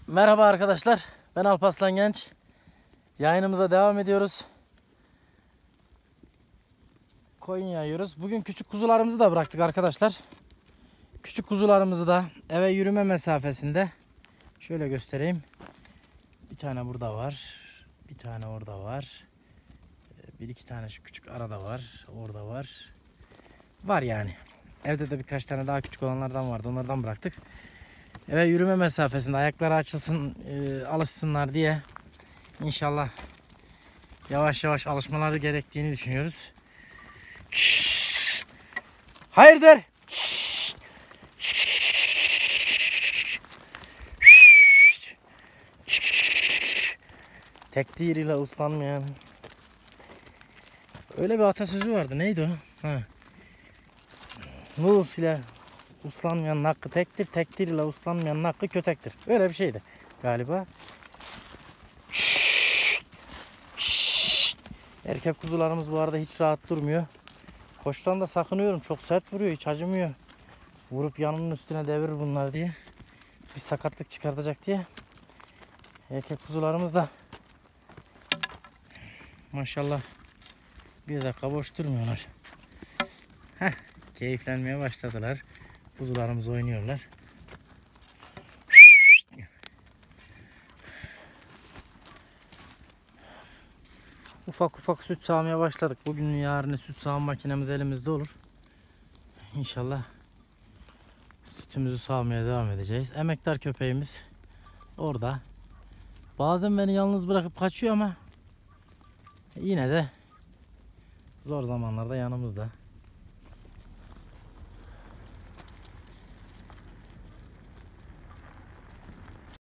Merhaba arkadaşlar, ben Alparslan Genç. Yayınımıza devam ediyoruz. Koyun yayıyoruz. Bugün küçük kuzularımızı da bıraktık arkadaşlar. Küçük kuzularımızı da eve yürüme mesafesinde. Şöyle göstereyim. Bir tane burada var. Bir tane orada var. Bir iki tane şu küçük arada var. Orada var. Var yani. Evde de birkaç tane daha küçük olanlardan vardı. Onlardan bıraktık. Eve yürüme mesafesinde ayakları açılsın, alışsınlar diye inşallah yavaş yavaş alışmaları gerektiğini düşünüyoruz. Hayırdır? Tek diriyle uslanmayan. Öyle bir atasözü vardı. Neydi o? Ha. Nus ile uslanmayan hakkı tektir, tektir ile uslanmayan hakkı kötektir. Öyle bir şeydi galiba. Erkek kuzularımız bu arada hiç rahat durmuyor. Koçtan da sakınıyorum. Çok sert vuruyor. Hiç acımıyor. Vurup yanının üstüne devirir bunlar diye. Bir sakatlık çıkartacak diye. Erkek kuzularımız da maşallah bir dakika boş durmuyorlar. Heh, keyiflenmeye başladılar. Kuzularımız oynuyorlar. Ufak ufak süt sağmaya başladık. Bugün yarın süt sağım makinemiz elimizde olur. İnşallah sütümüzü sağmaya devam edeceğiz. Emektar köpeğimiz orada. Bazen beni yalnız bırakıp kaçıyor ama yine de zor zamanlarda yanımızda.